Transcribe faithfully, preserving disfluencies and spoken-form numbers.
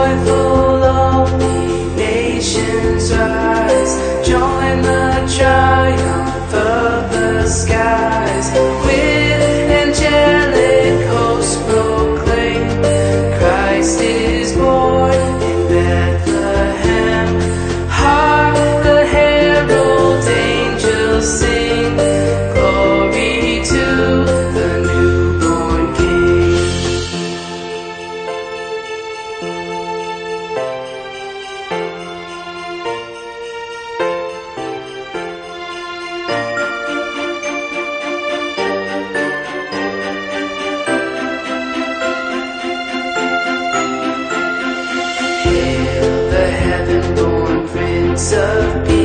joyful all ye nations rise, join the triumph of the skies, with angelic hosts proclaim, Christ is born in Bethlehem. Hark, the herald angels sing, glory to the newborn King. Hail the heaven-born Prince of Peace.